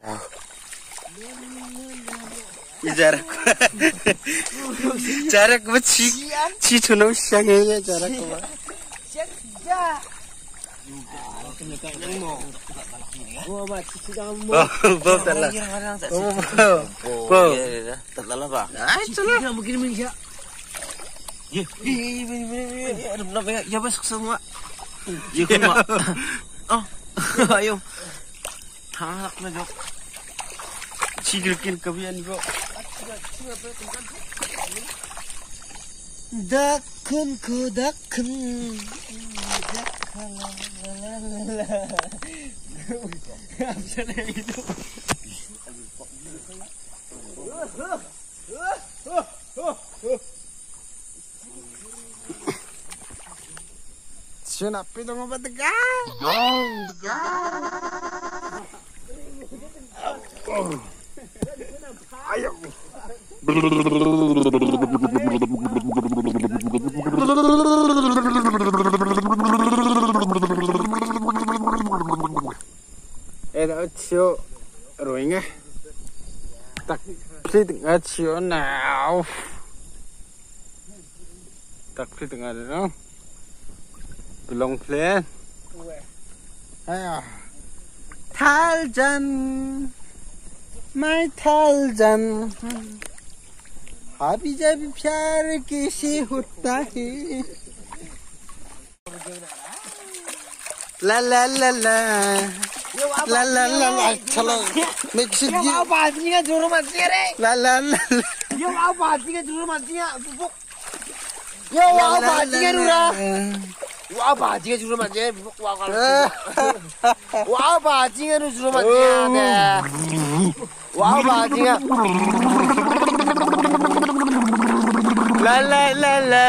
jarak jarak ci tunau siangnya jarak ayo halak na jok cigilkin kabian bro dakun ku dakun Siapa itu mau bertegang? Ayo. Dah cio roingnya. Tak plit nggak cio now. Tak plit nggak ada. Belong plan. Ayo. Taljan. My Taljan. Habi jabi प्यार कैसे होता है La la la la La la la la चलो mix it Yo बाजी का जोर मत रे La la la Yo बाजी का जोर मत Yo बाजी का रुरा Wah bajikan juru manja, wah bajikan juru manja, wah bajikan. La la la la.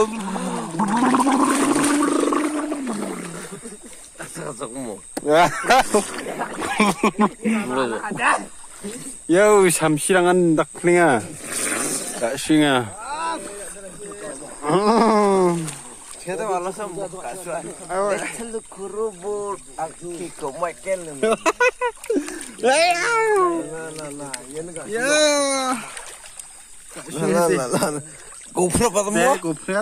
Yo, samsirangan daklinga, daksinga. Kita malah sama kasuan. Terlalu kerubur, aku kau makan. Ya. GoPro apa semua? GoPro.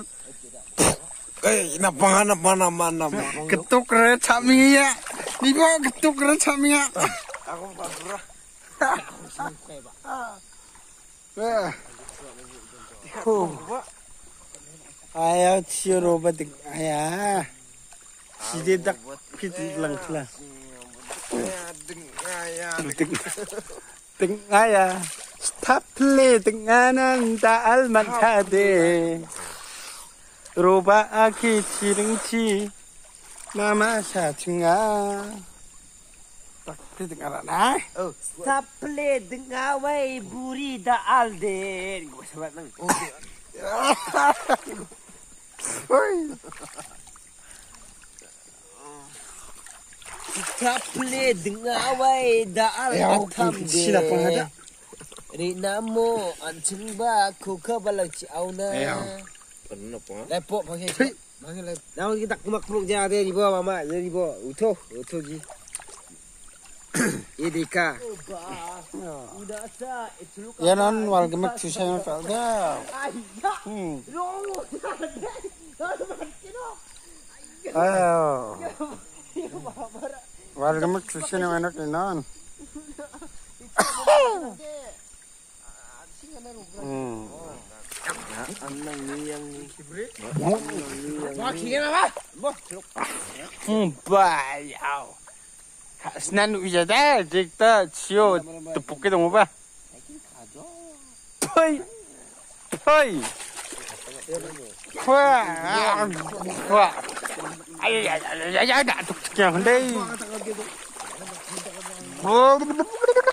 Nama. Ketuk re camiya. Nibo ketuk re camiya. Aku pasrah. Ayo cium obat ayah. Si dak fit lang lah. Deng ayah. Stop play dengan tak alman tade. Roba aki ciringci. Nama sacinga. Tak play dengan anak. Oh, stop play dengan awai buri da alde. Gua sebab nang. Stop play dengan awai da alde. Sila pengada. Rina mo ancing ba kuka balang ci auna. Lepok pakai. Nama kita kemak-kemak jadi di bawah mama, jadi di bawah. Utuh ji. Idika. Yanon walgemak susah falda. Ayo. Walgemak susah enak non. Anang ni yang kibrit. Wah, kira apa? Bayau. Senan uja dah, jika cio tepuk kita mau apa? Poi. Wah. Ayo, dah tuk yang deh.